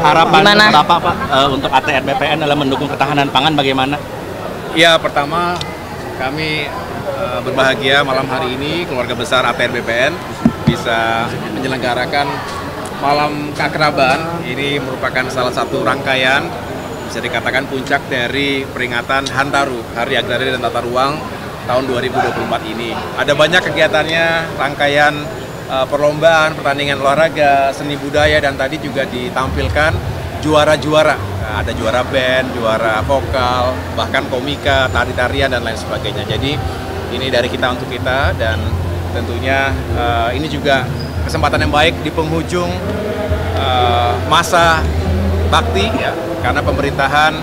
Harapan Bapak, Pak, untuk ATR BPN dalam mendukung ketahanan pangan bagaimana? Ya, pertama kami berbahagia malam hari ini keluarga besar ATR BPN bisa menyelenggarakan malam keakraban. Ini merupakan salah satu rangkaian, bisa dikatakan puncak dari peringatan Hantaru, Hari Agraria dan Tata Ruang tahun 2024 ini. Ada banyak kegiatannya, rangkaian perlombaan, pertandingan olahraga, seni budaya, dan tadi juga ditampilkan juara-juara. Nah, ada juara band, juara vokal, bahkan komika, tari-tarian, dan lain sebagainya. Jadi ini dari kita untuk kita, dan tentunya ini juga kesempatan yang baik di penghujung masa bakti, ya, karena pemerintahan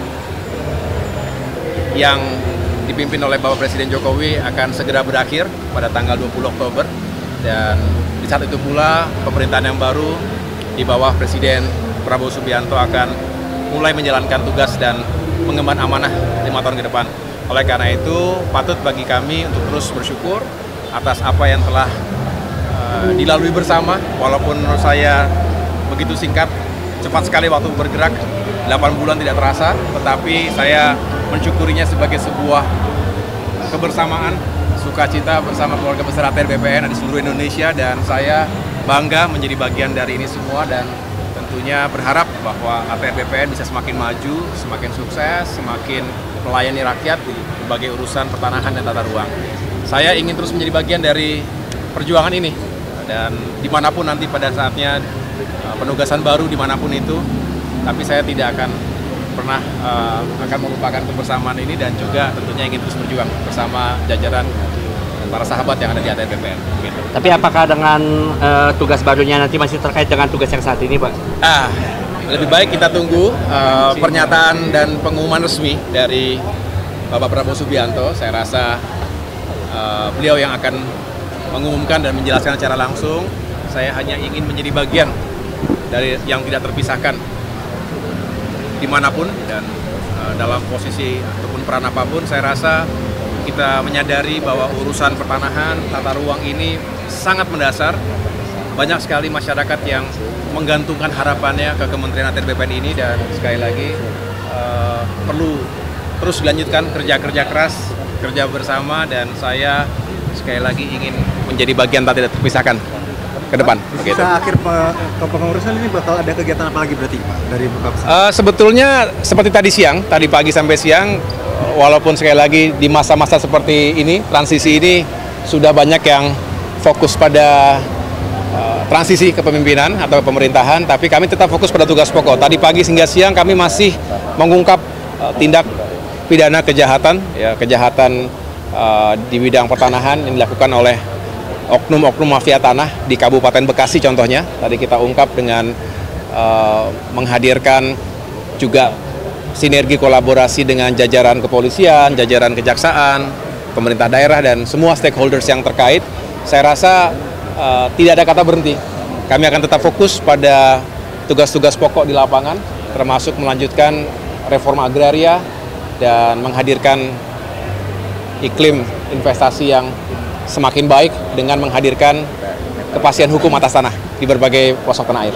yang dipimpin oleh Bapak Presiden Jokowi akan segera berakhir pada tanggal 20 Oktober. Dan di saat itu pula pemerintahan yang baru di bawah Presiden Prabowo Subianto akan mulai menjalankan tugas dan mengemban amanah 5 tahun ke depan. Oleh karena itu patut bagi kami untuk terus bersyukur atas apa yang telah dilalui bersama. Walaupun menurut saya begitu singkat, cepat sekali waktu bergerak, 8 bulan tidak terasa, tetapi saya mensyukurinya sebagai sebuah kebersamaan, sukacita bersama keluarga besar ATR BPN di seluruh Indonesia, dan saya bangga menjadi bagian dari ini semua, dan tentunya berharap bahwa ATR BPN bisa semakin maju, semakin sukses, semakin melayani rakyat di berbagai urusan pertanahan dan tata ruang. Saya ingin terus menjadi bagian dari perjuangan ini, dan dimanapun nanti pada saatnya penugasan baru dimanapun itu, tapi saya tidak akan pernah akan melupakan kebersamaan ini, dan juga tentunya ingin terus berjuang bersama jajaran para sahabat yang ada di ATR BPN. Gitu. Tapi apakah dengan tugas barunya nanti masih terkait dengan tugas yang saat ini, Pak? Lebih baik kita tunggu pernyataan dan pengumuman resmi dari Bapak Prabowo Subianto. Saya rasa beliau yang akan mengumumkan dan menjelaskan secara langsung. Saya hanya ingin menjadi bagian dari yang tidak terpisahkan dimanapun, dan dalam posisi ataupun peran apapun. Saya rasa kita menyadari bahwa urusan pertanahan, tata ruang ini sangat mendasar. Banyak sekali masyarakat yang menggantungkan harapannya ke Kementerian ATR BPN ini, dan sekali lagi perlu terus dilanjutkan kerja keras, kerja bersama, dan saya sekali lagi ingin menjadi bagian tak tidak terpisahkan ke depan. Gitu. Akhir kepengurusan ini bakal ada kegiatan apa lagi berarti, Pak, dari Bapak? Sebetulnya seperti tadi pagi sampai siang, walaupun sekali lagi di masa-masa seperti ini, transisi ini, sudah banyak yang fokus pada transisi kepemimpinan atau pemerintahan, tapi kami tetap fokus pada tugas pokok. Tadi pagi hingga siang kami masih mengungkap tindak pidana kejahatan, ya, kejahatan di bidang pertanahan yang dilakukan oleh oknum-oknum mafia tanah di Kabupaten Bekasi contohnya. Tadi kita ungkap dengan menghadirkan juga sinergi kolaborasi dengan jajaran kepolisian, jajaran kejaksaan, pemerintah daerah, dan semua stakeholders yang terkait. Saya rasa tidak ada kata berhenti. Kami akan tetap fokus pada tugas-tugas pokok di lapangan, termasuk melanjutkan reforma agraria dan menghadirkan iklim investasi yang semakin baik dengan menghadirkan kepastian hukum atas tanah di berbagai pelosok tanah air.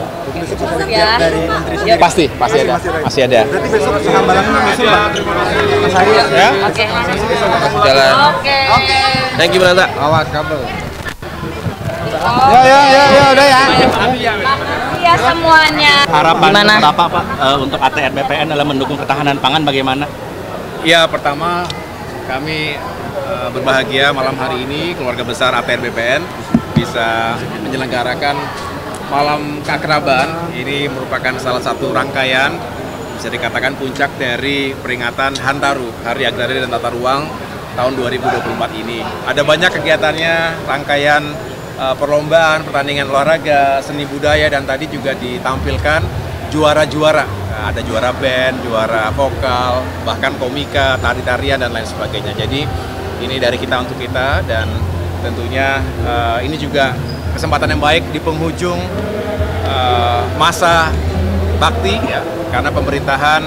Pasti ada, masih ada. Berarti besok Hambalang masuk, Pak? Ya? Oke. Jalan. Oke. Thank you, Brata. Awas kabel. Ya, udah ya. iya semuanya. Harapan Bapak, Pak, untuk ATR BPN dalam mendukung ketahanan pangan bagaimana? Ya, pertama kami berbahagia malam hari ini keluarga besar ATR BPN bisa menyelenggarakan malam keakraban. Ini merupakan salah satu rangkaian, bisa dikatakan puncak dari peringatan Hantaru, Hari Agraria dan Tata Ruang tahun 2024 ini. Ada banyak kegiatannya, rangkaian perlombaan, pertandingan olahraga, seni budaya, dan tadi juga ditampilkan juara-juara. Nah, ada juara band, juara vokal, bahkan komika, tari-tarian, dan lain sebagainya. Jadi ini dari kita untuk kita, dan tentunya ini juga kesempatan yang baik di penghujung masa bakti, ya, karena pemerintahan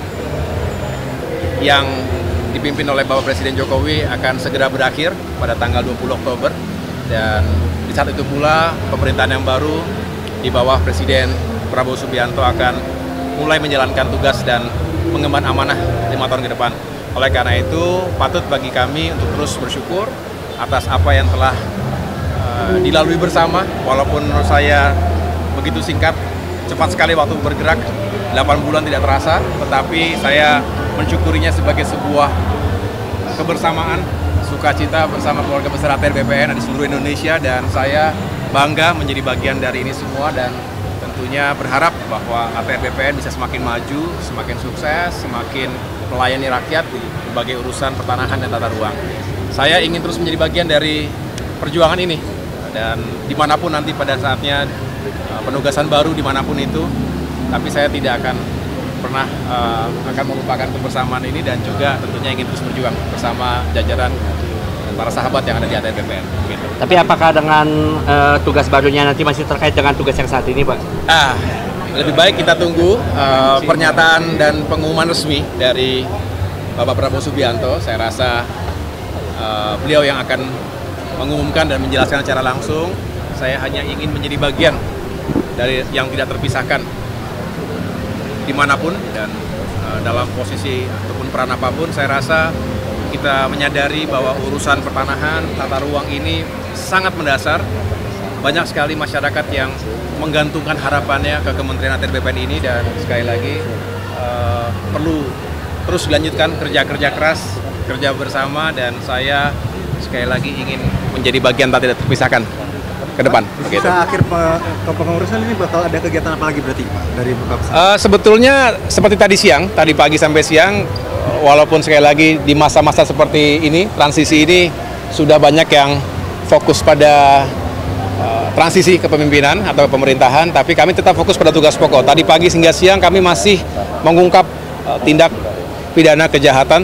yang dipimpin oleh Bapak Presiden Jokowi akan segera berakhir pada tanggal 20 Oktober. Dan di saat itu pula pemerintahan yang baru di bawah Presiden Prabowo Subianto akan mulai menjalankan tugas dan mengemban amanah 5 tahun ke depan. Oleh karena itu, patut bagi kami untuk terus bersyukur atas apa yang telah dilalui bersama, walaupun menurut saya begitu singkat, cepat sekali waktu bergerak, 8 bulan tidak terasa, tetapi saya mensyukurinya sebagai sebuah kebersamaan, sukacita bersama keluarga besar ATR BPN di seluruh Indonesia, dan saya bangga menjadi bagian dari ini semua, dan tentunya berharap bahwa ATR BPN bisa semakin maju, semakin sukses, semakin melayani rakyat di berbagai urusan pertanahan dan tata ruang. Saya ingin terus menjadi bagian dari perjuangan ini, dan dimanapun nanti pada saatnya penugasan baru dimanapun itu, tapi saya tidak akan pernah akan melupakan kebersamaan ini, dan juga tentunya ingin terus berjuang bersama jajaran para sahabat yang ada di ATR BPN. Gitu. Tapi apakah dengan tugas barunya nanti masih terkait dengan tugas yang saat ini, Pak? Lebih baik kita tunggu pernyataan dan pengumuman resmi dari Bapak Prabowo Subianto. Saya rasa beliau yang akan mengumumkan dan menjelaskan secara langsung. Saya hanya ingin menjadi bagian dari yang tidak terpisahkan dimanapun dan dalam posisi ataupun peran apapun. Saya rasa kita menyadari bahwa urusan pertanahan, tata ruang ini sangat mendasar. Banyak sekali masyarakat yang menggantungkan harapannya ke Kementerian ATR BPN ini, dan sekali lagi perlu terus dilanjutkan kerja keras, kerja bersama, dan saya sekali lagi ingin menjadi bagian tak tidak terpisahkan ke depan. Bisa akhir kepengurusan ini bakal ada kegiatan apa lagi berarti Pak dari Bapak? Sebetulnya seperti tadi pagi sampai siang, walaupun sekali lagi di masa-masa seperti ini, transisi ini sudah banyak yang fokus pada transisi kepemimpinan atau pemerintahan, tapi kami tetap fokus pada tugas pokok. Tadi pagi hingga siang kami masih mengungkap tindak pidana kejahatan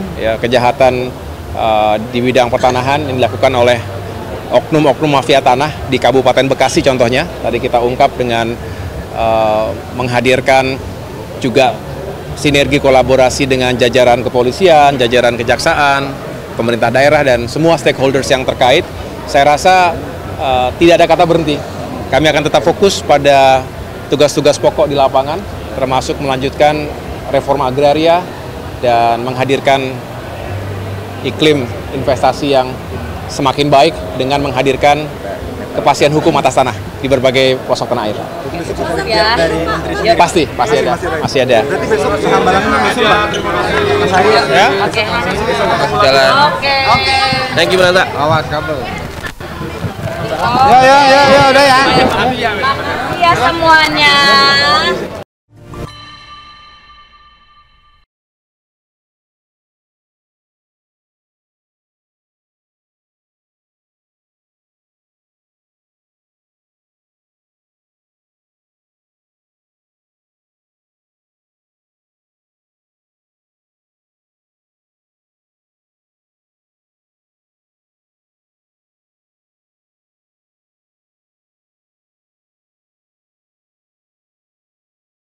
di bidang pertanahan yang dilakukan oleh oknum-oknum mafia tanah di Kabupaten Bekasi contohnya. Tadi kita ungkap dengan menghadirkan juga sinergi kolaborasi dengan jajaran kepolisian, jajaran kejaksaan, pemerintah daerah, dan semua stakeholders yang terkait. Saya rasa tidak ada kata berhenti. Kami akan tetap fokus pada tugas-tugas pokok di lapangan, termasuk melanjutkan reforma agraria dan menghadirkan iklim investasi yang semakin baik dengan menghadirkan kepastian hukum atas tanah di berbagai pelosok tanah air. Ya. Pasti ada, masih ada. Berarti besok hambalannya masuk Pak? Ya? Oke. Jalan. Oke. Thank you, Brata. Awas kabel. Ya, udah ya. Makasih ya semuanya.